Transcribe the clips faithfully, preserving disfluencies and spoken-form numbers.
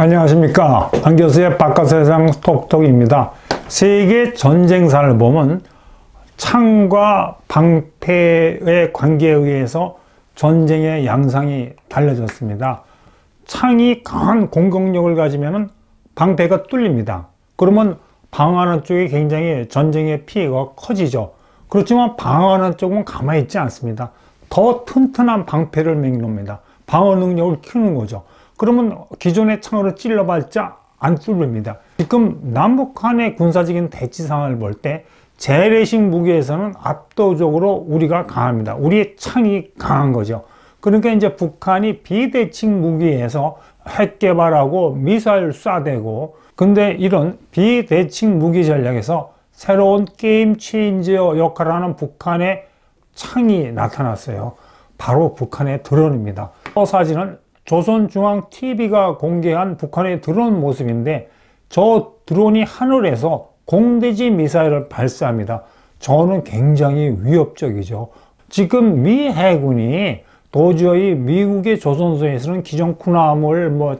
안녕하십니까. 안교수의 바깥세상 톡톡입니다. 세계 전쟁사를 보면 창과 방패의 관계에 의해서 전쟁의 양상이 달라졌습니다. 창이 강한 공격력을 가지면 방패가 뚫립니다. 그러면 방어하는 쪽이 굉장히 전쟁의 피해가 커지죠. 그렇지만 방어하는 쪽은 가만히 있지 않습니다. 더 튼튼한 방패를 맹놉니다. 방어 능력을 키우는 거죠. 그러면 기존의 창으로 찔러봤자 안 뚫립니다. 지금 남북한의 군사적인 대치 상황을 볼 때 재래식 무기에서는 압도적으로 우리가 강합니다. 우리의 창이 강한 거죠. 그러니까 이제 북한이 비대칭 무기에서 핵 개발하고 미사일 쏴대고, 근데 이런 비대칭 무기 전략에서 새로운 게임 체인저 역할을 하는 북한의 창이 나타났어요. 바로 북한의 드론입니다. 이 사진은 조선중앙티비가 공개한 북한의 드론 모습인데, 저 드론이 하늘에서 공대지 미사일을 발사합니다. 저는 굉장히 위협적이죠. 지금 미 해군이 도저히 미국의 조선소에서는 기존 군함을 뭐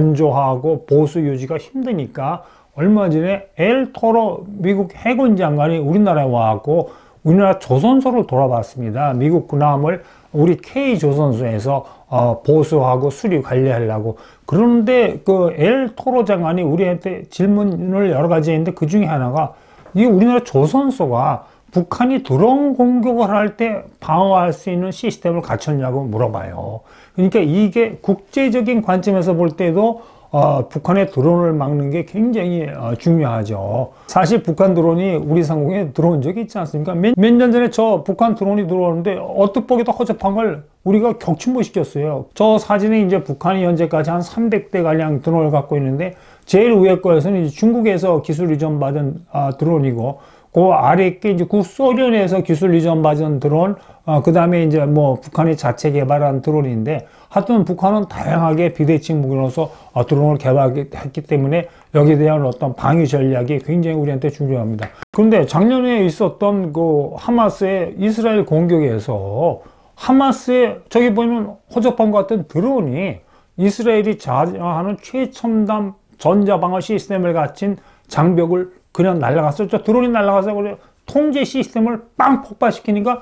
건조하고 보수 유지가 힘드니까 얼마 전에 엘 토로 미국 해군 장관이 우리나라에 와갖고 우리나라 조선소를 돌아봤습니다. 미국 군함을 우리 K 조선소에서 어, 보수하고 수리 관리하려고. 그런데 그 엘 토로 장관이 우리한테 질문을 여러 가지 했는데, 그 중에 하나가 이 우리나라 조선소가 북한이 드론 공격을 할 때 방어할 수 있는 시스템을 갖췄냐고 물어봐요. 그러니까 이게 국제적인 관점에서 볼 때도 어, 북한의 드론을 막는 게 굉장히 어, 중요하죠. 사실 북한 드론이 우리 상공에 들어온 적이 있지 않습니까? 몇 년 전에 저 북한 드론이 들어오는데 어떻보기도 허접한 걸 우리가 격침못 시켰어요. 저 사진에 이제 북한이 현재까지 한 삼백 대 가량 드론을 갖고 있는데, 제일 위에 거에서는 이제 중국에서 기술 이전 받은 아, 드론이고, 그 아래 게 이제 구소련에서 기술 이전 받은 드론, 어, 그 다음에 이제 뭐 북한이 자체 개발한 드론인데, 하여튼 북한은 다양하게 비대칭 무기로서 어, 드론을 개발했기 때문에 여기에 대한 어떤 방위 전략이 굉장히 우리한테 중요합니다. 그런데 작년에 있었던 그 하마스의 이스라엘 공격에서 하마스의 저기 보면 허접한 것 같은 드론이 이스라엘이 자랑하는 최첨단 전자방어 시스템을 갖춘 장벽을 그냥 날아갔었죠. 드론이 날아가서 그래 통제 시스템을 빵 폭발시키니까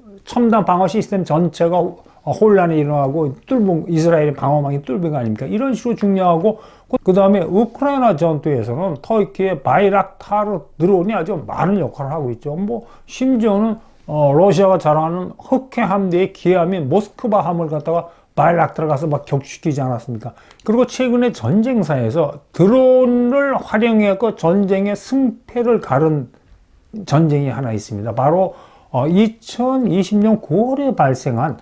첨단 방어 시스템 전체가 혼란이 일어나고 뚫은, 이스라엘의 방어망이 뚫은 거 아닙니까? 이런 식으로 중요하고, 그 다음에 우크라이나 전투에서는 터키의 바이락타르 드론이 아주 많은 역할을 하고 있죠. 뭐 심지어는 어, 러시아가 자랑하는 흑해 함대의 기함인 모스크바 함을 갖다가 바이락타르 가서 막 격추시키지 않았습니까? 그리고 최근에 전쟁사에서 드론을 활용해서 전쟁의 승패를 가른 전쟁이 하나 있습니다. 바로 어, 이천이십 년 구월에 발생한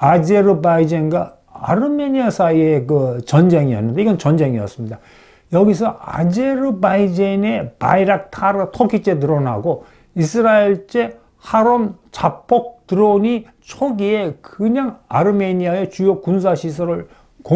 아제르바이잔과 아르메니아 사이의 그 전쟁이었는데, 이건 전쟁이었습니다. 여기서 아제르바이잔의 바이락타르 터키제 드론하고 이스라엘제 하롬 자폭 드론이 초기에 그냥 아르메니아의 주요 군사시설을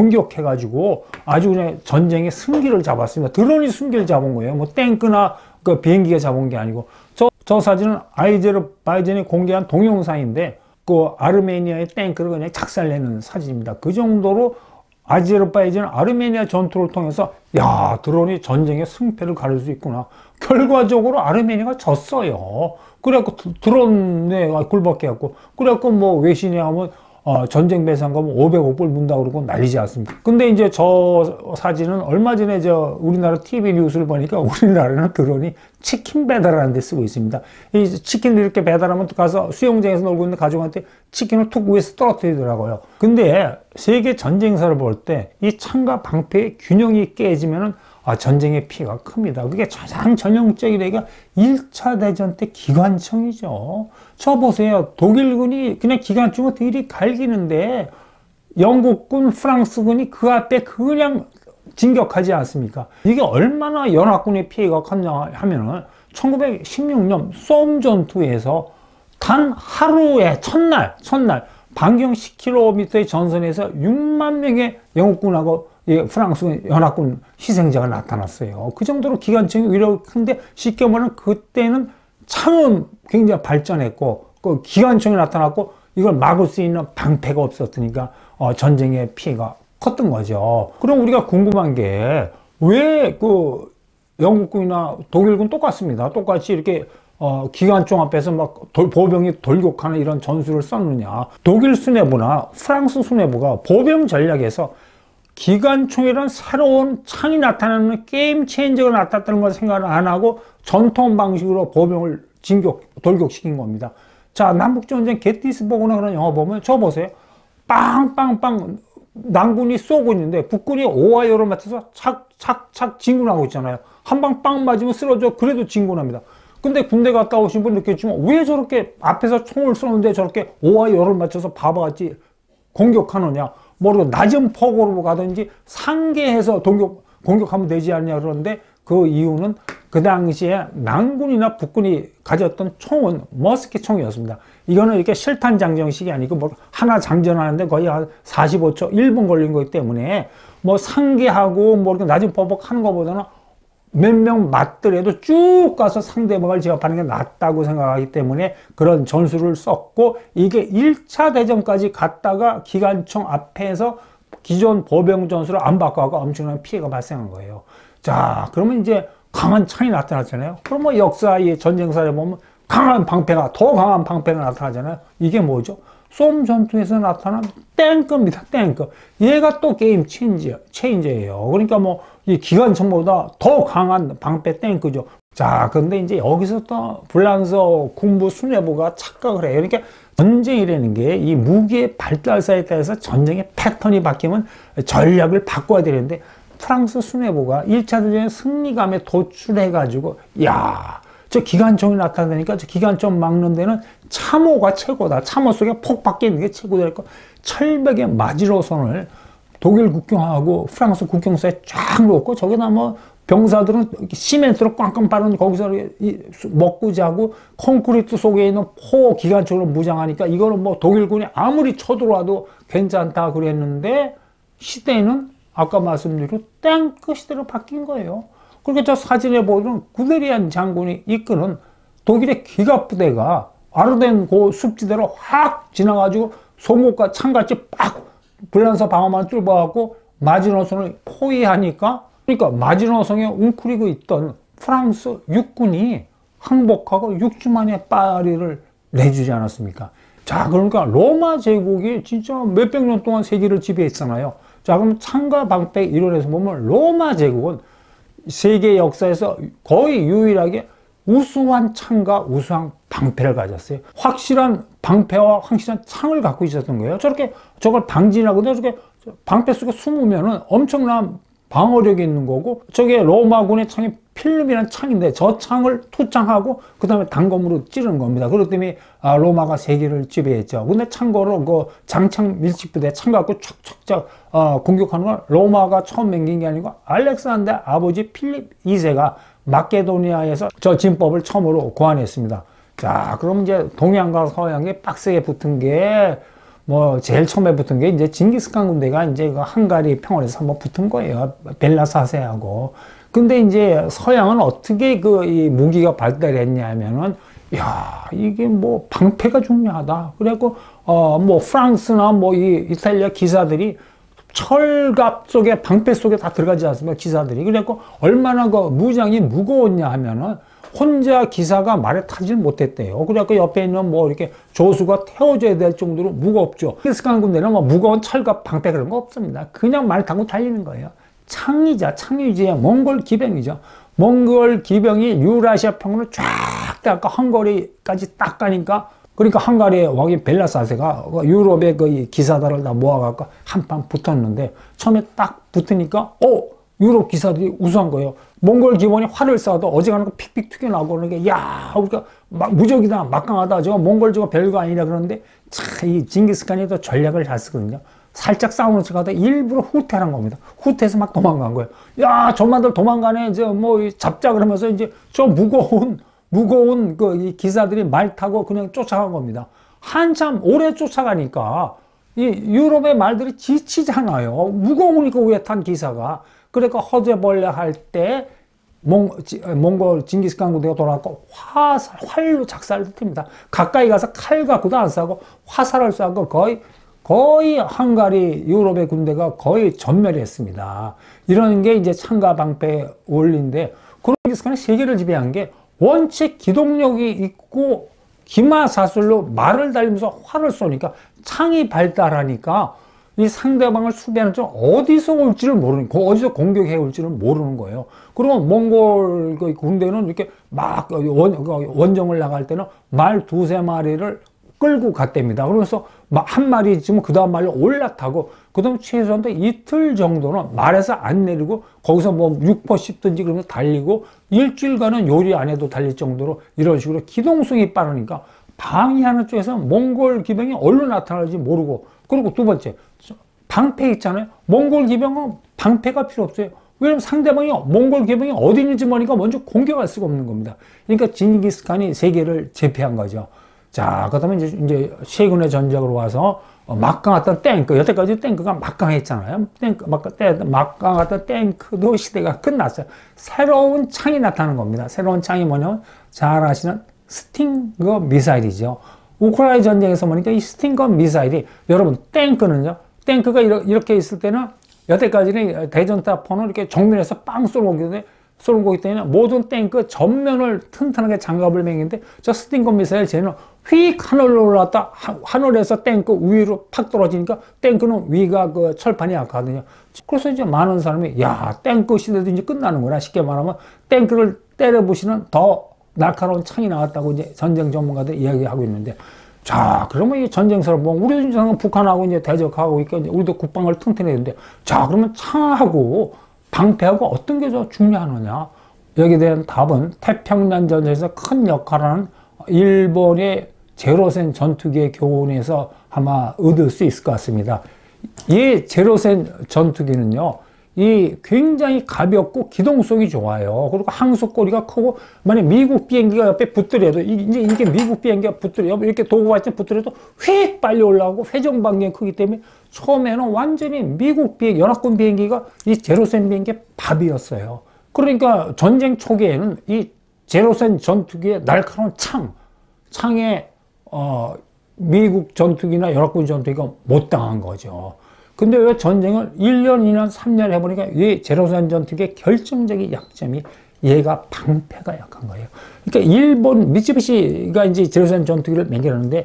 공격해가지고 아주 그냥 전쟁의 승기를 잡았습니다. 드론이 승기를 잡은 거예요. 뭐 탱크나 그 비행기가 잡은 게 아니고. 저, 저 사진은 아제르바이잔이 공개한 동영상인데, 그 아르메니아의 탱크를 그냥 작살내는 사진입니다. 그 정도로 아제르바이잔 아르메니아 전투를 통해서 야, 드론이 전쟁의 승패를 가릴 수 있구나. 결과적으로 아르메니아가 졌어요. 그래갖고 드론에 굴복해 갖고, 그래갖고 뭐 외신에 하면 어, 전쟁 배상금 오백억 불 문다 그러고 난리지 않습니까? 근데 이제 저 사진은 얼마 전에 저 우리나라 티비 뉴스를 보니까 우리나라는 드론이 치킨 배달하는 데 쓰고 있습니다. 이 치킨을 이렇게 배달하면 또 가서 수영장에서 놀고 있는 가족한테 치킨을 툭 위에서 떨어뜨리더라고요. 근데 세계 전쟁사를 볼 때 이 창과 방패의 균형이 깨지면은 아, 전쟁의 피해가 큽니다. 그게 가장 전형적인 얘기가 일 차 대전 때 기관총이죠. 저 보세요. 독일군이 그냥 기관총을 들이 갈기는데 영국군, 프랑스군이 그 앞에 그냥 진격하지 않습니까? 이게 얼마나 연합군의 피해가 컸냐 하면은 천구백십육 년 쏨 전투에서 단 하루에 첫날, 첫날 반경 십 킬로미터의 전선에서 육만 명의 영국군하고 예, 프랑스 연합군 희생자가 나타났어요. 그 정도로 기관총이 위력이 큰데, 쉽게 말하면 그때는 창은 굉장히 발전했고, 그 기관총이 나타났고, 이걸 막을 수 있는 방패가 없었으니까 어, 전쟁의 피해가 컸던 거죠. 그럼 우리가 궁금한 게 왜 그 영국군이나 독일군 똑같습니다. 똑같이 이렇게 어, 기관총 앞에서 막 돌, 보병이 돌격하는 이런 전술을 썼느냐. 독일 수뇌부나 프랑스 수뇌부가 보병 전략에서 기관총이란 새로운 창이 나타나는 게임 체인저가 나타났다는 걸 생각을 안 하고 전통 방식으로 보병을 진격, 돌격시킨 겁니다. 자, 남북전쟁 게티스버그나 그런 영화 보면 저 보세요. 빵빵빵 남군이 쏘고 있는데 북군이 오하이어를 맞춰서 착착착 진군하고 있잖아요. 한 방 빵 맞으면 쓰러져. 그래도 진군합니다. 근데 군대 갔다 오신 분 느꼈지만 왜 저렇게 앞에서 총을 쏘는데 저렇게 오하이어를 맞춰서 바보같이 공격하느냐. 모르고 낮은 폭으로 가든지 상계해서 공격, 공격하면 되지 않냐 그러는데 그 이유는 그 당시에 남군이나 북군이 가졌던 총은 머스킷 총이었습니다. 이거는 이렇게 실탄 장정식이 아니고 뭐 하나 장전하는데 거의 한 사십오 초, 일 분 걸린 거기 때문에 뭐 상계하고 뭐 이렇게 낮은 포복 하는 것보다는 몇 명 맞더라도 쭉 가서 상대방을 제압하는 게 낫다고 생각하기 때문에 그런 전술을 썼고 이게 일 차 대전까지 갔다가 기관총 앞에서 기존 보병 전술을 안 바꿔서 엄청난 피해가 발생한 거예요. 자, 그러면 이제 강한 창이 나타났잖아요. 그럼 뭐 역사의 전쟁사를 보면 강한 방패가, 더 강한 방패가 나타나잖아요. 이게 뭐죠? 솜 전투에서 나타난 탱크입니다. 탱크. 얘가 또 게임 체인저, 체인저예요. 그러니까 뭐 이 기관총보다 더 강한 방패 탱크죠. 자, 근데 이제 여기서 또 불란서 군부 수뇌부가 착각을 해요. 그러니까 전쟁이라는 게 이 무기의 발달사에 따라서 전쟁의 패턴이 바뀌면 전략을 바꿔야 되는데 프랑스 수뇌부가 일 차 대전의 승리감에 도출해가지고 야, 저 기관총이 나타나니까 저 기관총 막는 데는 참호가 최고다. 참호 속에 폭 박혀 있는 게 최고될 거. 철벽의 마지노선을 독일 국경하고 프랑스 국경사에 쫙 놓고 저기다 뭐 병사들은 시멘트로 꽝꽝 바른 거기서 먹고 자고 콘크리트 속에 있는 포 기관총으로 무장하니까 이거는 뭐 독일군이 아무리 쳐들어와도 괜찮다 그랬는데 시대는 아까 말씀드린 탱크 시대로 바뀐 거예요. 그러니까 저 사진에 보면 구데리안 장군이 이끄는 독일의 기갑부대가 아르덴 그 숲지대로 확 지나가지고 송곳과 창같이 빡 불란서 방어만 뚫어갖고 마지노선을 포위하니까 그러니까 마지노선에 웅크리고 있던 프랑스 육군이 항복하고 육 주 만에 파리를 내주지 않았습니까? 자, 그러니까 로마 제국이 진짜 몇백 년 동안 세계를 지배했잖아요. 자, 그럼 창과 방패 이론에서 보면 로마 제국은 세계 역사에서 거의 유일하게 우수한 창과 우수한 방패를 가졌어요. 확실한 방패와 확실한 창을 갖고 있었던 거예요. 저렇게 저걸 방진하거든요. 저렇게 방패 속에 숨으면은 엄청난 방어력이 있는 거고 저게 로마군의 창이 필름이라는 창인데 저 창을 투창하고 그 다음에 단검으로 찌르는 겁니다. 그렇기 때문에 아, 로마가 세계를 지배했죠. 근데 참고로 그 장창 밀집부대 창 갖고 촥촥촥 어, 공격하는 건 로마가 처음 맹긴 게 아니고 알렉산더 아버지 필립 이 세가 마케도니아에서 저 진법을 처음으로 고안했습니다. 자, 그럼 이제 동양과 서양에 빡세게 붙은 게 뭐 제일 처음에 붙은 게 이제 징기스칸 군대가 이제 그 헝가리 평원에서 한번 붙은 거예요. 벨라 사 세하고. 근데 이제 서양은 어떻게 그 이 무기가 발달했냐면은 야, 이게 뭐 방패가 중요하다. 그래갖고 어 뭐 프랑스나 뭐 이 이탈리아 기사들이 철갑 속에 방패 속에 다 들어가지 않습니까? 기사들이. 그래갖고 얼마나 그 무장이 무거웠냐 하면은 혼자 기사가 말에 타질 못했대요. 그래갖고 옆에 있는 뭐 이렇게 조수가 태워줘야 될 정도로 무겁죠. 징기스칸 군대는 뭐 무거운 철갑 방패 그런 거 없습니다. 그냥 말 타고 달리는 거예요. 창이자 창유지의 몽골 기병이죠. 몽골 기병이 유라시아 평원을 쫙 닦아 헝가리까지 딱 가니까 그러니까 헝가리의 왕이 벨라 사 세가 유럽의 그 기사들을 다 모아갖고 한판 붙었는데 처음에 딱 붙으니까 어 유럽 기사들이 우수한 거예요. 몽골 기본이 활을 쏴도 어지간한 거 픽픽 튀겨나오고 그러니까 야 우리가 막 무적이다 막강하다 저거 몽골 저거 별거 아니라 그러는데 참 이 징기스칸이 또 전략을 잘 쓰거든요. 살짝 싸우는 척하다 일부러 후퇴한 겁니다. 후퇴해서 막 도망간 거예요. 야 저만들 도망가네 저 뭐 잡자 그러면서 이제 저 무거운 무거운 그 이 기사들이 말 타고 그냥 쫓아간 겁니다. 한참 오래 쫓아가니까 이 유럽의 말들이 지치잖아요. 무거우니까 위에 탄 기사가. 그러니까 허재벌레 할 때 몽골 징기스칸 군대가 돌아왔고 화살, 활로 작살을 틉니다. 가까이 가서 칼 갖고도 안 쏴고 화살을 쏴고 거의 거의 헝가리, 유럽의 군대가 거의 전멸했습니다. 이런 게 이제 창과 방패의 원리인데, 그런 징기스칸이 세계를 지배한 게 원체 기동력이 있고 기마사슬로 말을 달리면서 활을 쏘니까 창이 발달하니까 이 상대방을 수비하는 쪽 어디서 올지를 모르는, 어디서 공격해 올지를 모르는 거예요. 그러면 몽골 군대는 이렇게 막 원, 원정을 나갈 때는 말 두세 마리를 끌고 갔답니다. 그래서 한 마리 있으면 그 다음 말로 올라타고, 그 다음 최소한 이틀 정도는 말에서 안 내리고 거기서 뭐 육포 씹든지 그러면서 달리고, 일주일간은 요리 안 해도 달릴 정도로 이런 식으로 기동성이 빠르니까 방해하는 쪽에서 몽골 기병이 어디로 나타날지 모르고, 그리고 두 번째, 방패 있잖아요. 몽골 기병은 방패가 필요 없어요. 왜냐면 상대방이 몽골 기병이 어디 있는지 모르니까 먼저 공격할 수가 없는 겁니다. 그러니까 징기스칸이 세계를 제패한 거죠. 자, 그 다음에 이제, 이제 최근의 전적으로 와서 막강했던 탱크, 여태까지 탱크가 막강했잖아요. 탱크, 막강했던 탱크도 시대가 끝났어요. 새로운 창이 나타나는 겁니다. 새로운 창이 뭐냐면 잘 아시는 스팅거 미사일이죠. 우크라이나 전쟁에서 보니까 이 스팅거 미사일이, 여러분 탱크는요, 탱크가 이렇게 있을 때는 여태까지는 대전타포는 이렇게 정면에서 빵 쏘는 거기 쏘는 거기 때문에 모든 탱크 전면을 튼튼하게 장갑을 매기는데, 저 스팅거 미사일 쟤는 휙 하늘로 올라왔다 하늘에서 탱크 위로 팍 떨어지니까 탱크는 위가 그 철판이 약하거든요. 그래서 이제 많은 사람이 야, 탱크 시대도 이제 끝나는구나, 쉽게 말하면 탱크를 때려부시는 더 날카로운 창이 나왔다고 이제 전쟁 전문가들 이야기하고 있는데, 자, 그러면 이 전쟁사를 보면 우리도 이제 북한하고 이제 대적하고 있고, 이제 우리도 국방을 튼튼해야 되는데, 자, 그러면 창하고 방패하고 어떤 게 더 중요하느냐? 여기에 대한 답은 태평양 전쟁에서 큰 역할을 하는 일본의 제로센 전투기의 교훈에서 아마 얻을 수 있을 것 같습니다. 이 제로센 전투기는요, 이 굉장히 가볍고 기동성이 좋아요. 그리고 항속거리가 크고, 만약 미국 비행기가 옆에 붙더라도, 이제 이게 미국 비행기가 붙더라도, 이렇게 도구같이 붙더라도 휙 빨리 올라가고 회전 반경이 크기 때문에 처음에는 완전히 미국 비행, 연합군 비행기가 이 제로센 비행기의 밥이었어요. 그러니까 전쟁 초기에는 이 제로센 전투기의 날카로운 창, 창에, 어, 미국 전투기나 연합군 전투기가 못 당한 거죠. 근데 왜 전쟁을 일 년, 이 년, 삼 년 해보니까 이 제로센 전투기의 결정적인 약점이 얘가 방패가 약한 거예요. 그러니까 일본 미쓰비시가 이제 제로센 전투기를 매겨놨는데,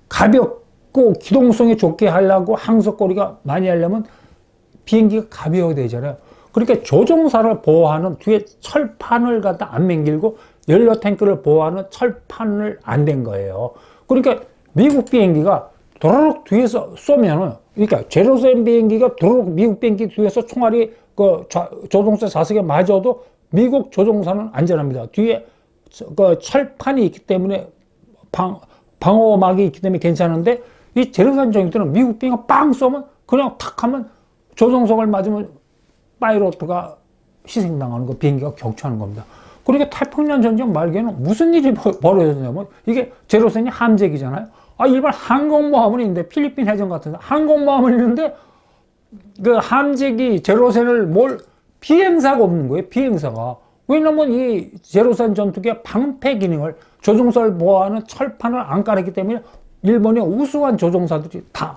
가볍고 기동성이 좋게 하려고 항속거리가 많이 하려면 비행기가 가벼워야 되잖아요. 그러니까 조종사를 보호하는 뒤에 철판을 갖다 안 맹길고 연료 탱크를 보호하는 철판을 안 댄 거예요. 그러니까 미국 비행기가 도로록 뒤에서 쏘면은, 그러니까 제로센 비행기가 도로록 미국 비행기 뒤에서 총알이 그 좌, 조종사 좌석에 맞아도 미국 조종사는 안전합니다. 뒤에 그 철판이 있기 때문에 방, 방어막이 있기 때문에 괜찮은데, 이 제로센 전투기는 미국 비행기가 빵 쏘면 그냥 탁 하면 조종석을 맞으면 파이로트가 희생당하는 거, 비행기가 격추하는 겁니다. 그러니까 태평양 전쟁 말기에는 무슨 일이 벌어졌냐면, 이게 제로센이 함재기잖아요. 아, 일반 항공모함은 있는데, 필리핀 해전 같은 데 항공모함은 있는데, 그 함재기 제로센을 뭘, 비행사가 없는 거예요, 비행사가. 왜냐면 이 제로센 전투기의 방패 기능을, 조종사를 보호하는 철판을 안 깔았기 때문에 일본의 우수한 조종사들이 다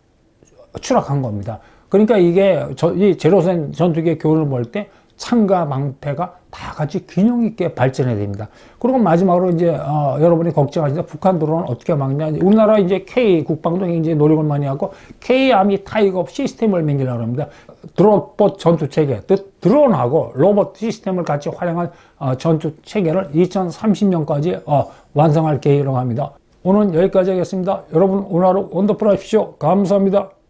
추락한 겁니다. 그러니까 이게 저, 이 제로센 전투기의 교훈을 볼 때 창과 방패가 다 같이 균형 있게 발전해야 됩니다. 그리고 마지막으로 이제 어, 여러분이 걱정하시는 북한 드론은 어떻게 막냐? 우리나라 이제 K 국방도 굉장히 노력을 많이 하고 K 아미 타이거 시스템을 만들려고 합니다. 드론봇 전투 체계, 드론하고 로봇 시스템을 같이 활용한 어, 전투 체계를 이천삼십 년까지 어, 완성할 계획이라고 합니다. 오늘 여기까지 하겠습니다. 여러분 오늘 하루 원더풀 하십시오. 감사합니다.